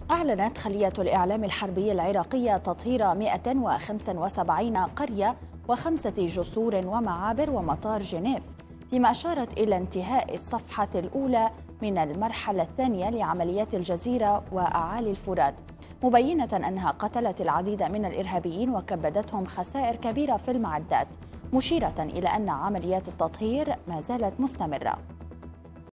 أعلنت خلية الإعلام الحربي العراقية تطهير 175 قرية و5 جسور ومعابر ومطار جنيف، فيما أشارت إلى انتهاء الصفحة الأولى من المرحلة الثانية لعمليات الجزيرة وأعالي الفرات، مبينة أنها قتلت العديد من الإرهابيين وكبدتهم خسائر كبيرة في المعدات، مشيرة إلى أن عمليات التطهير ما زالت مستمرة.